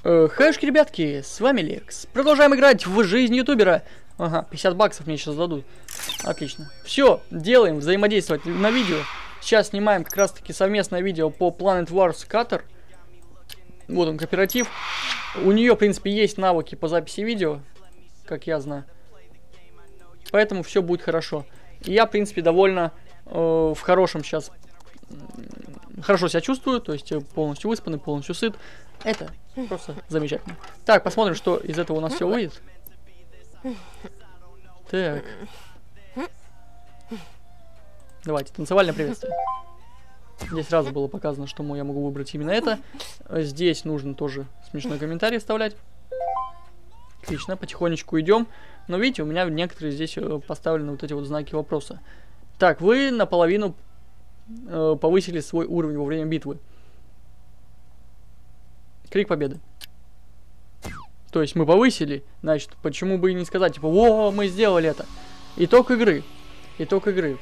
Хэшки, ребятки, с вами Лекс. Продолжаем играть в жизнь ютубера. Ага, 50 баксов мне сейчас дадут. Отлично. Все, делаем, взаимодействовать на видео. Сейчас снимаем как раз таки совместное видео по Planet Wars Qatar. Вот он, кооператив. У нее, в принципе, есть навыки по записи видео, как я знаю. Поэтому все будет хорошо. И я, в принципе, довольно в хорошем сейчас... Хорошо себя чувствую, то есть полностью выспанный, полностью сыт. Это просто замечательно. Так, посмотрим, что из этого у нас все выйдет. Так. Давайте, танцевальное приветствие. Здесь сразу было показано, что я могу выбрать именно это. Здесь нужно тоже смешной комментарий вставлять. Отлично, потихонечку идем. Но видите, у меня некоторые здесь поставлены вот эти вот знаки вопроса. Так, вы наполовину повысили свой уровень во время битвы. Крик победы. То есть мы повысили, значит, почему бы и не сказать, типа, о, мы сделали это. Итог игры. Итог игры.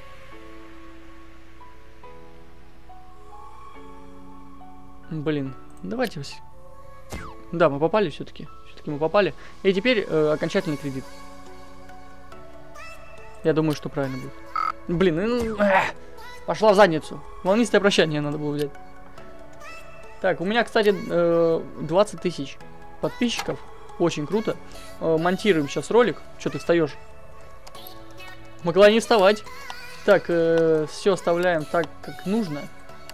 Блин, давайте... Да, мы попали все-таки. Все-таки мы попали. И теперь окончательный кредит. Я думаю, что правильно будет. Блин, пошла в задницу. Волнистое прощание надо было взять. Так, у меня, кстати, 20 тысяч подписчиков. Очень круто. Монтируем сейчас ролик. Что ты встаешь? Могла не вставать. Так, все оставляем так, как нужно.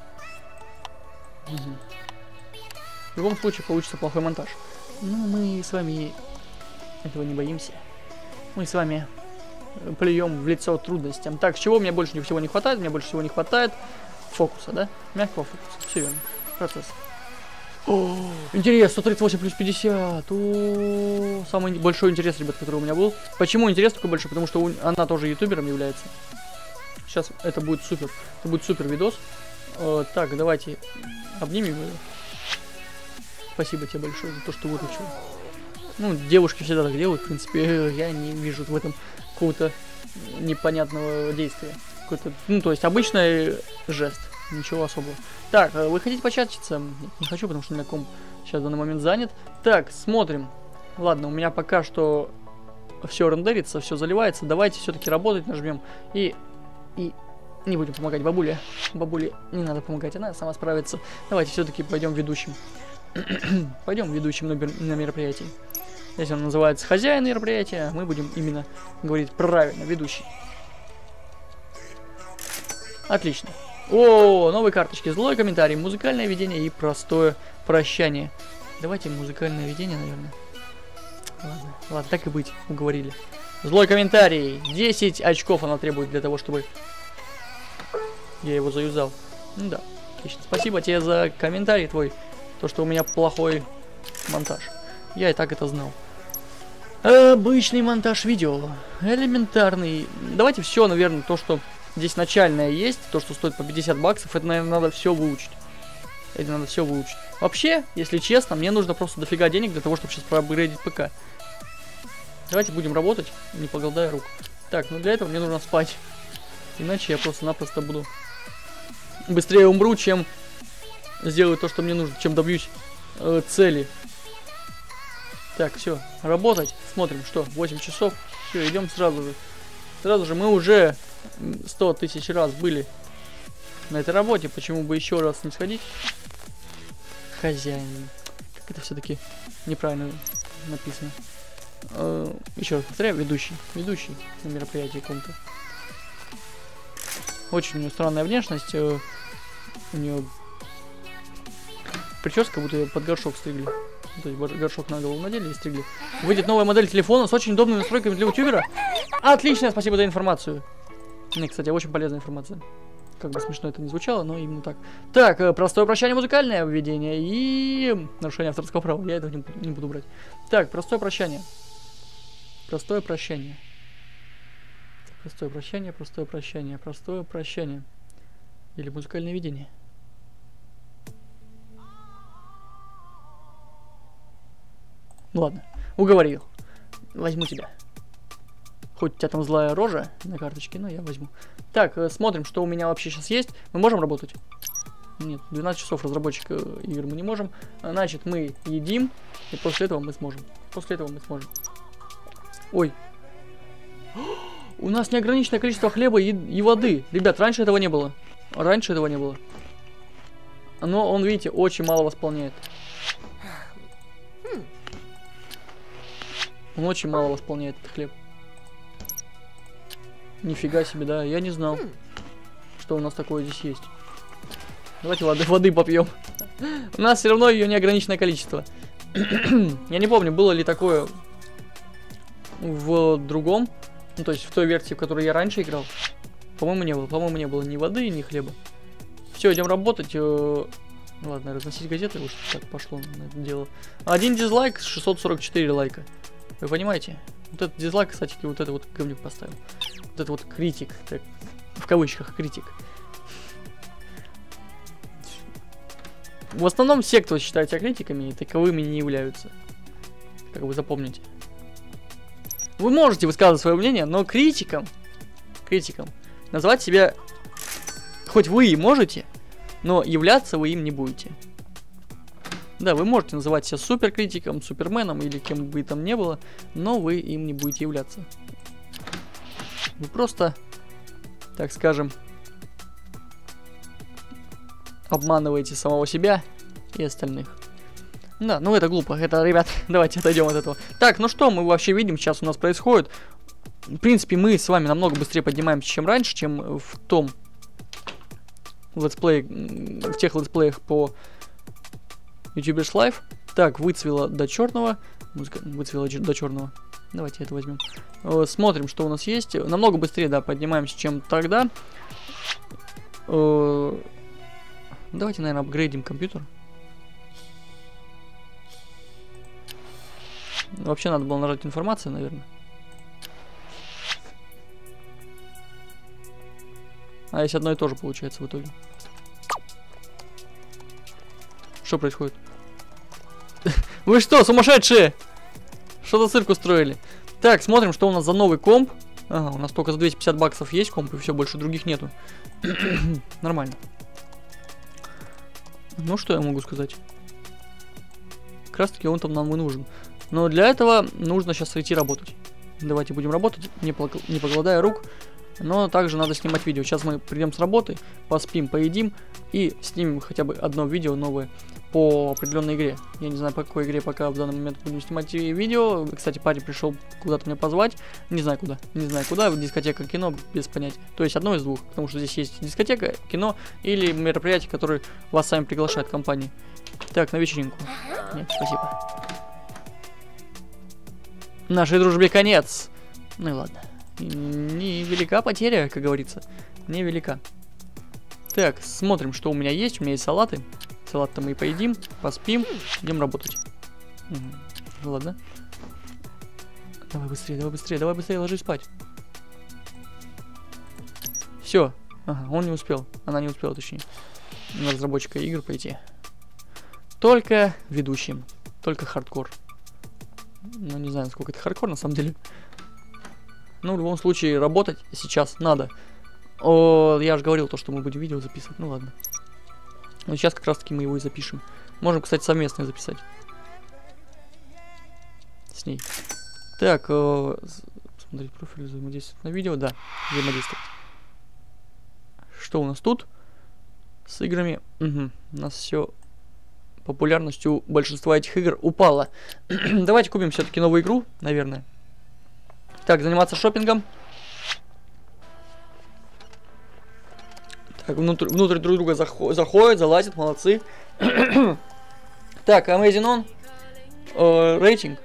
Угу. В любом случае получится плохой монтаж. Но мы с вами этого не боимся. Мы с вами плюем в лицо трудностям. Так, чего мне больше всего не хватает? Мне больше всего не хватает фокуса, да? Мягкого фокуса. Все верно. Процесс. О, интерес, 138 плюс 50. О, самый большой интерес, ребят, который у меня был. Почему интерес такой большой? Потому что она тоже ютубером является. Сейчас это будет супер. Это будет супер видос. Так, давайте обнимем ее. Спасибо тебе большое за то, что выручил. Ну, девушки всегда так делают, в принципе. Я не вижу в этом какого-то непонятного действия. Ну, то есть обычный жест. Ничего особого. Так, вы хотите початиться? Нет, не хочу, потому что у меня комп сейчас в данный момент занят. Так, смотрим. Ладно, у меня пока что все рендерится, все заливается. Давайте все-таки работать нажмем. И не будем помогать бабуле. Бабуле не надо помогать, она сама справится. Давайте все-таки пойдем ведущим. Пойдем ведущим на мероприятии. Если он называется хозяин мероприятия, мы будем именно говорить правильно, ведущий. Отлично. О, новые карточки. Злой комментарий, музыкальное видение и простое прощание. Давайте музыкальное видение, наверное. Ладно, так и быть, уговорили. Злой комментарий. 10 очков она требует для того, чтобы я его заюзал. Ну да, отлично. Спасибо тебе за комментарий твой. То, что у меня плохой монтаж. Я и так это знал. Обычный монтаж видео. Элементарный. Давайте все, наверное, то, что здесь начальное есть, то, что стоит по 50 баксов, это, наверное, надо все выучить. Это надо все выучить. Вообще, если честно, мне нужно просто дофига денег для того, чтобы сейчас проапгрейдить ПК. Давайте будем работать, не поголодая рук. Так, ну для этого мне нужно спать. Иначе я просто-напросто буду... Быстрее умру, чем сделаю то, что мне нужно, чем добьюсь цели. Так, все, работать. Смотрим, что, 8 часов. Все, идем сразу же. Сразу же мы уже 100 тысяч раз были на этой работе. Почему бы еще раз не сходить? Хозяин. Как это все-таки неправильно написано. Еще раз повторяю, ведущий. Ведущий на мероприятии каком-то. Очень у нее странная внешность. У нее прическа, будто ее под горшок стригли. То есть горшок на голову надели и стригли. Выйдет новая модель телефона с очень удобными настройками для ютубера. Отлично, спасибо за информацию. Мне, кстати, очень полезная информация. Как бы смешно это не звучало, но именно так. Так, простое прощание, музыкальное введение и нарушение авторского права. Я этого не буду брать. Так, простое прощание. Простое прощание. Простое прощание, простое прощание, простое прощание. Или музыкальное видение. Ладно, уговорил. Возьму тебя. Хоть у тебя там злая рожа на карточке, но я возьму. Так, смотрим, что у меня вообще сейчас есть. Мы можем работать? Нет, 12 часов разработчик игр мы не можем. Значит, мы едим, и после этого мы сможем. Ой. У нас неограниченное количество хлеба и воды. Ребят, раньше этого не было. Но он, видите, очень мало восполняет. Он очень мало восполняет этот хлеб. Нифига себе, да. Я не знал, что у нас такое здесь есть. Давайте воды попьем. У нас все равно ее неограниченное количество. Я не помню, было ли такое в другом. Ну, то есть в той версии, в которой я раньше играл. По-моему, не было. По-моему, не было ни воды, ни хлеба. Все, идем работать. Ладно, разносить газеты. Уж так пошло на это дело. 1 дизлайк, 644 лайка. Вы понимаете? Вот этот дизлайк, кстати, вот это вот говнюк поставил. Вот это вот критик. Так, в кавычках критик. В основном все, кто считает себя критиками, таковыми не являются. Как вы запомните. Вы можете высказывать свое мнение, но критиком назвать себя хоть вы и можете, но являться вы им не будете. Да, вы можете называть себя суперкритиком, суперменом или кем бы там ни было, но вы им не будете являться. Вы просто, так скажем, обманываете самого себя и остальных. Да, ну это глупо. Это, ребят, давайте отойдем от этого. Так, ну что мы вообще видим сейчас у нас происходит? В принципе, мы с вами намного быстрее поднимаемся, чем раньше, чем в том летсплее, в тех летсплеях по YouTubers Live. Так, выцвело до черного. Музыка выцвела до черного. Давайте это возьмем. Смотрим, что у нас есть. Намного быстрее, да, поднимаемся, чем тогда. Давайте, наверное, апгрейдим компьютер. Вообще надо было нажать информацию, наверное. А если одно и то же получается в итоге? Что происходит? Вы что, сумасшедшие? Что за цирк устроили? Так, смотрим, что у нас за новый комп. Ага, у нас только за 250 баксов есть комп, и все, больше других нету. Нормально. Ну, что я могу сказать? Как раз таки он там нам и нужен. Но для этого нужно сейчас идти работать. Давайте будем работать, не покладая рук. Но также надо снимать видео. Сейчас мы придем с работы, поспим, поедим и снимем хотя бы одно видео новое по определенной игре. Я не знаю, по какой игре пока в данный момент будем снимать видео. Кстати, парень пришел куда-то меня позвать. Не знаю куда. Дискотека, кино, без понятия. То есть одно из двух. Потому что здесь есть дискотека, кино или мероприятие, которое вас сами приглашает компании. Так, на вечеринку. Нет, спасибо. Нашей дружбе конец. Ну и ладно. Невелика потеря, как говорится. Невелика. Так, смотрим, что у меня есть. У меня есть салаты. Салат-то мы и поедим, поспим, идем работать. Угу. Ладно. Давай быстрее, ложись спать. Все. Ага, он не успел. Она не успела, точнее. На разработчика игр пойти. Только ведущим. Только хардкор. Ну, не знаю, насколько это хардкор, на самом деле. Ну, в любом случае, работать сейчас надо. О, я же говорил то, что мы будем видео записывать. Ну, ладно. Но сейчас как раз таки мы его и запишем. Можем, кстати, совместно записать. С ней. Так, смотреть профиль, взаимодействовать на видео. Да, взаимодействовать. Что у нас тут? С играми. Угу. У нас все... Популярность у большинства этих игр упала. Давайте купим все-таки новую игру, наверное. Так, заниматься шопингом. Так, внутрь друг друга заходят, залазят, молодцы. Так, Amazing On. Рейтинг.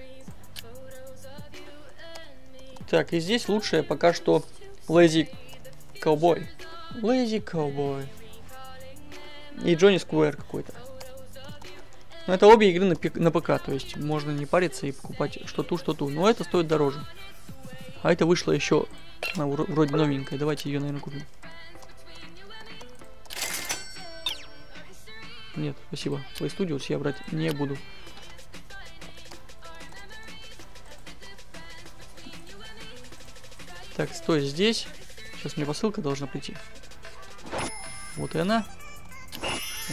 Так, и здесь лучшее пока что Lazy Cowboy. Lazy Cowboy. И Johnny Square какой-то. Но это обе игры на ПК, то есть можно не париться и покупать что ту. Но это стоит дороже. А это вышло еще вроде новенькая. Давайте ее, наверное, купим. Нет, спасибо. Play Studios я брать не буду. Так, стой здесь. Сейчас мне посылка должна прийти. Вот и она.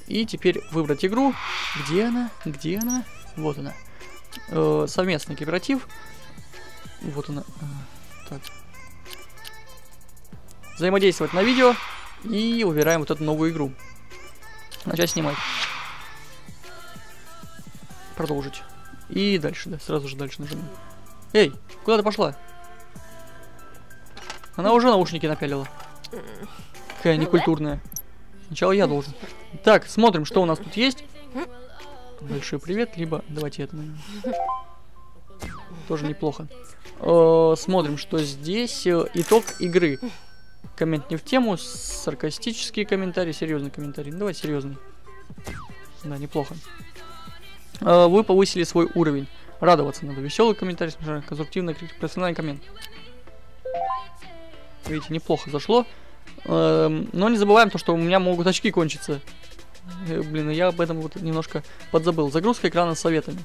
И теперь выбрать игру. Где она? Где она? Вот она. Совместный кооператив. Вот она. Так. Взаимодействовать на видео. И выбираем вот эту новую игру. Начать снимать. Продолжить. И дальше, да, сразу же дальше нажимаем. Эй, куда ты пошла? Она уже наушники напялила. Какая некультурная. Сначала я должен. Так, смотрим, что у нас тут есть. Большой привет, либо давайте это, наверное. Тоже неплохо. Смотрим, что здесь. Итог игры. Коммент не в тему, саркастические комментарии, серьезный комментарий. Ну, давай серьезный. Да, неплохо. Вы повысили свой уровень. Радоваться надо. Веселый комментарий, конструктивный критика, профессиональный коммент. Видите, неплохо зашло. Но не забываем то, что у меня могут очки кончиться. Блин, я об этом вот немножко подзабыл. Загрузка экрана с советами.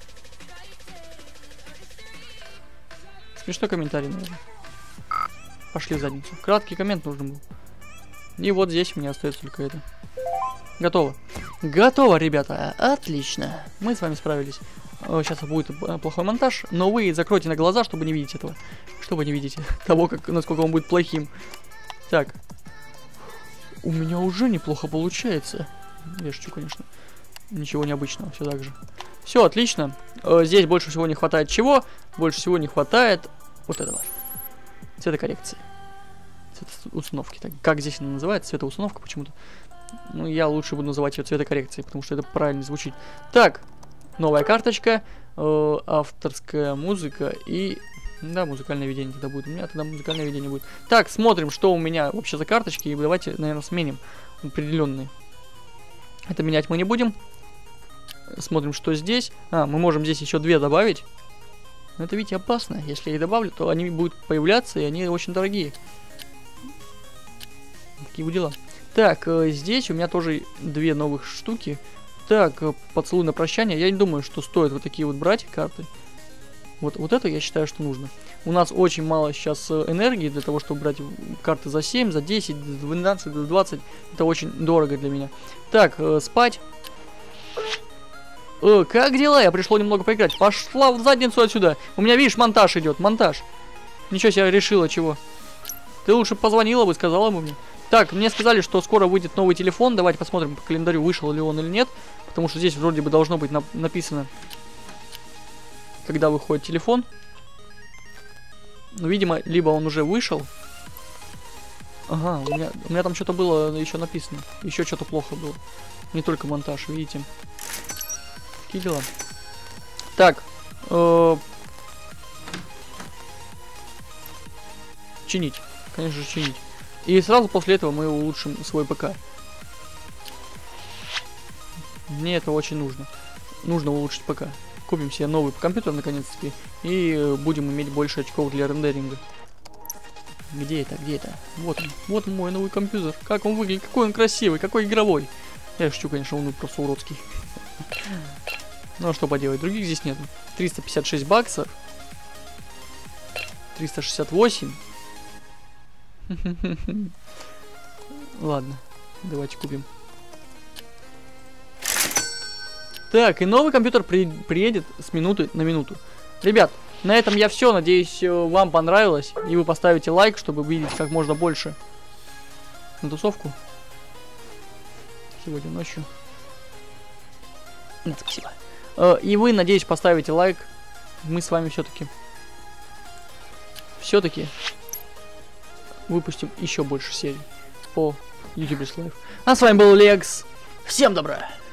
Смешной комментарий, наверное. Пошли в задницу. Краткий коммент нужен был. И вот здесь у меня остается только это. Готово. Готово, ребята. Отлично. Мы с вами справились. Сейчас будет плохой монтаж, но вы закройте на глаза, чтобы не видеть этого. Чтобы не видеть того, насколько он будет плохим. Так. У меня уже неплохо получается. Я шучу, конечно. Ничего необычного, все так же. Все, отлично. Здесь больше всего не хватает чего? Больше всего не хватает вот этого. Цветокоррекции. Цветоустановки. Так, как здесь она называется? Цветоустановка почему-то. Ну, я лучше буду называть ее цветокоррекцией, потому что это правильно звучит. Так, новая карточка, авторская музыка и... Да, музыкальное видение тогда будет. У меня тогда музыкальное видение будет. Так, смотрим, что у меня вообще за карточки. И давайте, наверное, сменим определенные. Это менять мы не будем. Смотрим, что здесь. Мы можем здесь еще 2 добавить. Но это, видите, опасно. Если я их добавлю, то они будут появляться, и они очень дорогие. Такие вот дела. Так, здесь у меня тоже 2 новых штуки. Так, поцелуй на прощание. Я не думаю, что стоит вот такие вот брать карты. Вот это я считаю, что нужно. У нас очень мало сейчас энергии для того, чтобы брать карты за 7, за 10, за 12, за 20. Это очень дорого для меня. Так, спать. Как дела? Я пришло немного поиграть. Пошла в задницу отсюда. У меня, видишь, монтаж идет. Монтаж. Ничего себе, решила чего. Ты лучше позвонила бы, сказала бы мне. Так, мне сказали, что скоро выйдет новый телефон. Давайте посмотрим по календарю, вышел ли он или нет. Потому что здесь вроде бы должно быть написано, когда выходит телефон. Ну, видимо, либо он уже вышел. Ага, у меня там что-то было еще написано. Еще что-то плохо было. Не только монтаж, видите. Такие дела. Так. Чинить. Конечно же, чинить. И сразу после этого мы улучшим свой ПК. Мне это очень нужно. Нужно улучшить ПК. Купим себе новый компьютер наконец-таки. И будем иметь больше очков для рендеринга. Где это? Где это? Вот он. Вот мой новый компьютер. Как он выглядит? Какой он красивый, какой игровой. Я шучу, конечно, он просто уродский. Ну а что поделать? Других здесь нет. 356 баксов. 368. Ладно, давайте купим. Так, и новый компьютер приедет с минуты на минуту. Ребят, на этом я все. Надеюсь, вам понравилось. И вы поставите лайк, чтобы увидеть как можно больше на тусовку. Сегодня ночью. Нет, спасибо. И вы, надеюсь, поставите лайк. Мы с вами все-таки выпустим еще больше серий по YouTubers Live. А с вами был Лекс. Всем добра!